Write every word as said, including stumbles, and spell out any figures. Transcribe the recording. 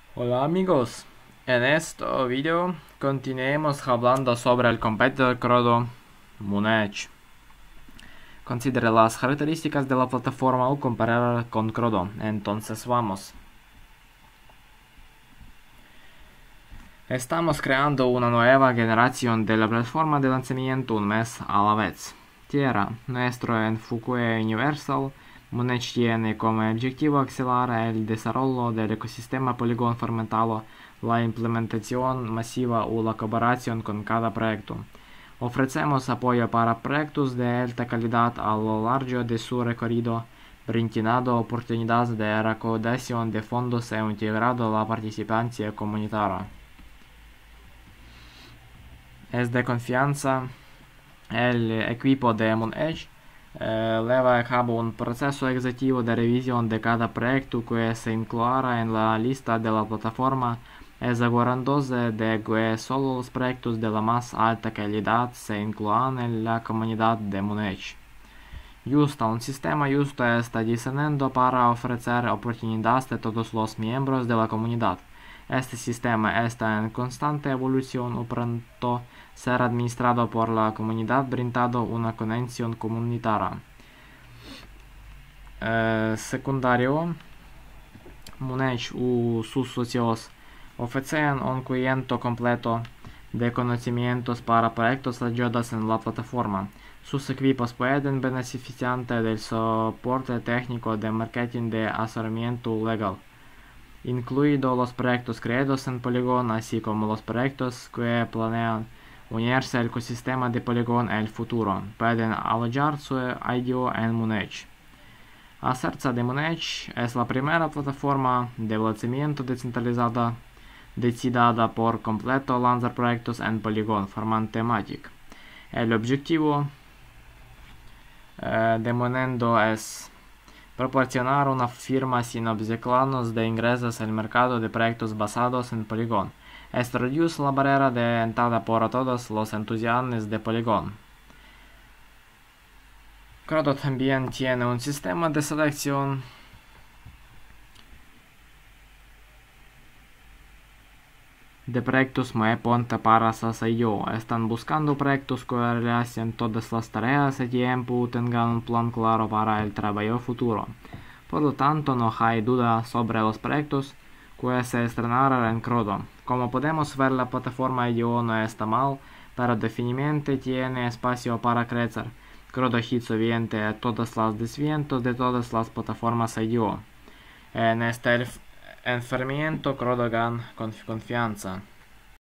Hola amigos, en este video continuemos hablando sobre el competidor Crodo Moonedge. Considere las características de la plataforma o compararla con Crodo. Entonces vamos. Estamos creando una nueva generación de la plataforma de lanzamiento un mes a la vez. Tierra, nuestro enfoque universal. Moonedge tiene como objetivo acelerar el desarrollo del ecosistema Polygon fomentando la implementación masiva o la colaboración con cada proyecto. Ofrecemos apoyo para proyectos de alta calidad a lo largo de su recorrido, brindando oportunidades de recaudación de fondos e integrando la participación comunitaria. Es de confianza. El equipo de Moonedge eh, lleva a cabo un proceso exhaustivo de revisión de cada proyecto que se incluirá en la lista de la plataforma, asegurándose de que solo los proyectos de la más alta calidad se incluyan en la comunidad de Moonedge. Justo un sistema justo está diseñado para ofrecer oportunidades a todos los miembros de la comunidad. Este sistema está en constante evolución y pronto será administrado por la comunidad brindando una conexión comunitaria. Eh, secundario, Moonedge y sus socios ofrecen un conjunto completo de conocimientos para proyectos ayudados en la plataforma. Sus equipos pueden beneficiarse del soporte técnico de marketing de asesoramiento legal, incluidos los proyectos creados en Polygon, así como los proyectos que planean unirse al ecosistema de Polygon en el futuro. Pueden alojar su I D O en Moonedge. Acerca de Moonedge, es la primera plataforma de lanzamiento descentralizada decidida por completo lanzar proyectos en Polygon formato temático. El objetivo eh, de Moonendo es proporcionar una firma sin obstáculos de ingresos al mercado de proyectos basados en Polygon. Esto reduce la barrera de entrada para todos los entusiastas de Polygon. Crodo también tiene un sistema de selección de proyectos muy pronto para sus I D O. Están buscando proyectos que realicen todas las tareas a tiempo y tengan un plan claro para el trabajo futuro. Por lo tanto, no hay duda sobre los proyectos que se estrenarán en Crodo. Como podemos ver, la plataforma I D O no está mal, pero definitivamente tiene espacio para crecer. Crodo hizo bien a todos los desviantes de todas las plataformas I D O. En este enfrentamiento, Crodo gana confianza.